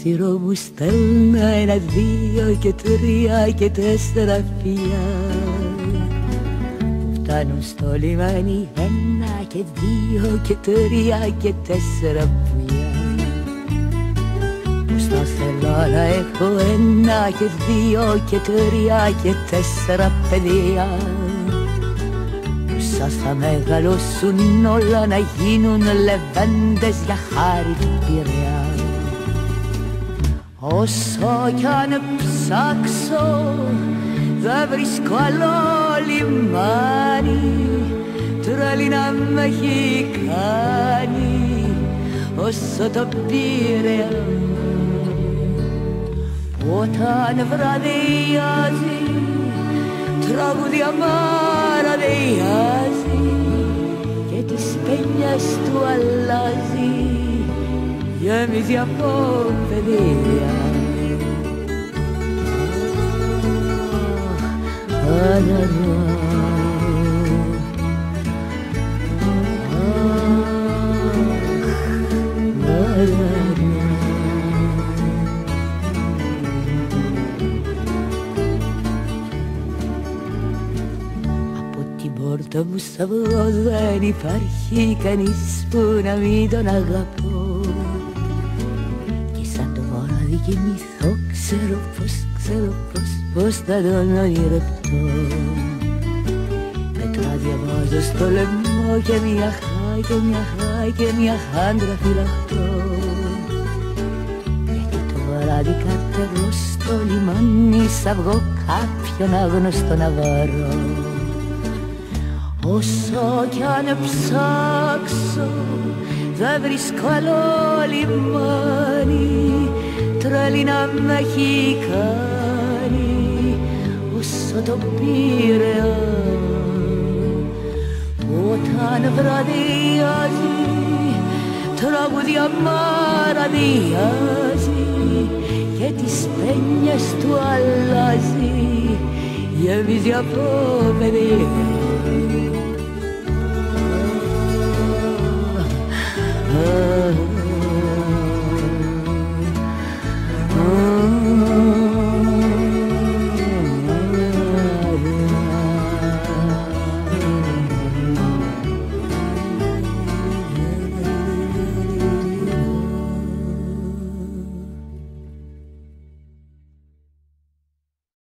παράθυρο μου στέλνω 1, 2 και 3 και 4 φιλιά που φτάνουν στο λιμάνι 1 και 2 και 3 και 4 πουλιά. Πως θα θέλω να έχω 1 και 2 και 3 και 4 παιδιά, πως θα μεγαλώσουν όλα να γίνουν λεβέντες για χάρη του Πειραιά. Όσο κι αν ψάξω δεν βρίσκω άλλο λιμάνι, τρέλη να με έχει κάνει όσο το Πειραιά. Όταν βραδιάζει τραγούδια μαραδιάζει και τις παινιές του αλλάζει, γεμίζει από παιδεία. Πόρτα μου σ' αυγό δεν υπάρχει κανείς που να μην τον αγαπώ, και σαν το βράδυ κοιμηθώ ξέρω πως θα τον ονειρευτώ. Μετά διαβάζω στο λαιμό και μια χάη και μια χάη και μια χάντρα φυλαχτώ, γιατί το βράδυ κατεβώ στο λιμάνι σ' αυγό κάποιον άγνωστο να βαρώ. Όσο κι αν ψάξω δεν βρίσκω άλλο λιμάνι, τρέλη να με έχει κάνει όσο το Πειραιά. Όταν βραδιάζει τραγούδια μαραδιάζει και τις παινιές του αλλάζει, γεμίζει από παιδεία. Oh